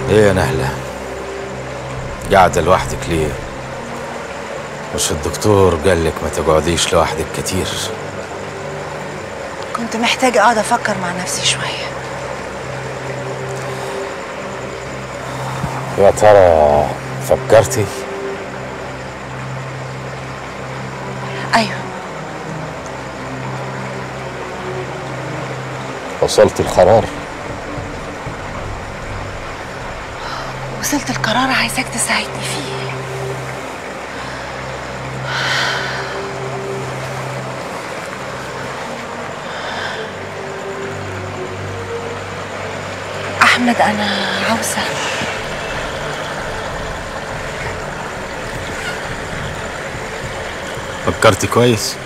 ايه يا نهلة؟ قاعدة لوحدك ليه؟ مش الدكتور قالك ما تقعديش لوحدك كتير؟ كنت محتاجة اقعد افكر مع نفسي شوية. يا ترى فكرتي؟ ايوه، وصلت القرار؟ وصلت القرار، عايزاك تساعدني فيه. احمد، انا عاوزة فكرتي كويس؟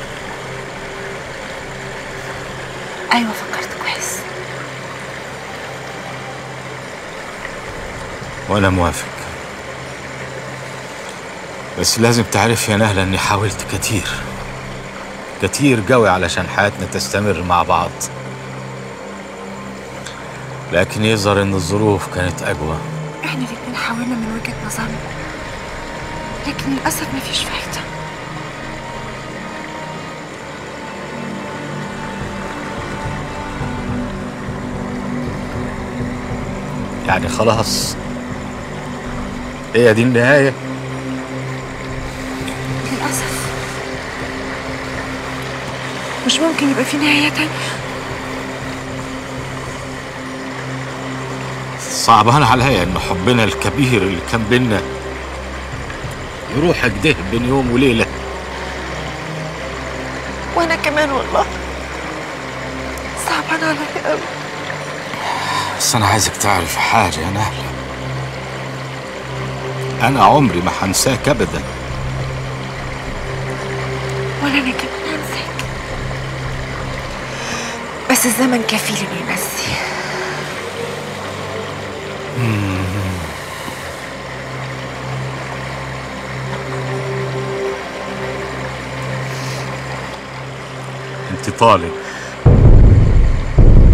ايوه، فكرت كويس. وانا موافق، بس لازم تعرفي يا نهلة اني حاولت كتير كتير قوي علشان حياتنا تستمر مع بعض، لكن يظهر ان الظروف كانت اقوى. احنا الاتنين حاولنا من وجهة نظرنا، لكن للأسف مفيش فايدة. يعني خلاص هي دي النهاية؟ للأسف مش ممكن يبقى في نهاية تانية. صعبان عليا ان حبنا الكبير اللي كان بينا يروح كده بين يوم وليلة. وأنا كمان والله صعبان عليا قوي. بس انا عايزك تعرف حاجة يا نهلة، انا عمري ما هنساك ابدا. ولا أنا كمان هنساك، بس الزمن كفيل إنه ينسي. انت طالق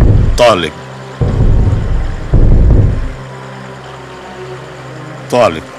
طالق طالق.